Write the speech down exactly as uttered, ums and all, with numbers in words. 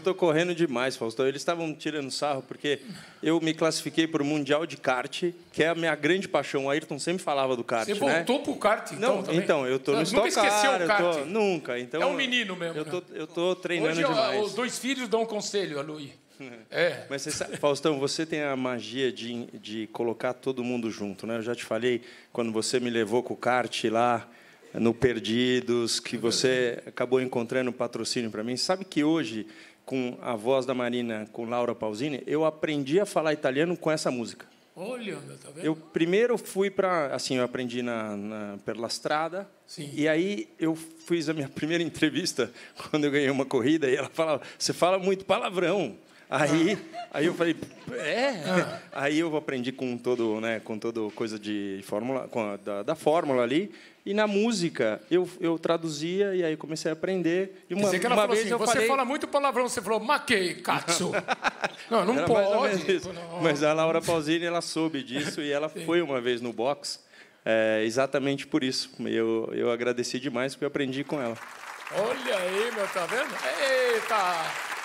tô correndo demais, Faustão. Eles estavam tirando sarro porque eu me classifiquei para o Mundial de Kart, que é a minha grande paixão. O Ayrton sempre falava do kart, Você né? voltou pro kart, então, Não, também? então, eu tô no Nunca Stock esqueceu Car, o eu kart? tô- Nunca. Então, É um menino mesmo, Eu tô, né? eu tô treinando Hoje, ó, demais. os dois filhos dão um conselho, a Luí. É. Mas você sabe, Faustão, você tem a magia de, de colocar todo mundo junto, né? Eu já te falei, quando você me levou com o kart lá no Perdidos, que você acabou encontrando patrocínio para mim. Sabe que hoje, com a voz da Marina, com Laura Pausini, eu aprendi a falar italiano com essa música. Olha, meu, tá vendo? Eu primeiro fui para... Assim, eu aprendi na, na per la strada. Sim. E aí eu fiz a minha primeira entrevista quando eu ganhei uma corrida e ela falava, você fala muito palavrão. Aí, aí eu falei, é? Ah. Aí eu aprendi com todo, né, com todo coisa de fórmula, com a, da, da fórmula ali. E na música eu, eu traduzia e aí comecei a aprender. E uma, Pensei que ela uma falou vez assim, eu você falei... fala muito palavrão, você falou, ma que cazzo? Não, não Era mais ou pode. menos isso. Não. Mas a Laura Pausini, ela soube disso e ela foi uma vez no box, é, exatamente por isso. Eu, eu agradeci demais porque eu aprendi com ela. Olha aí, meu, tá vendo? Eita!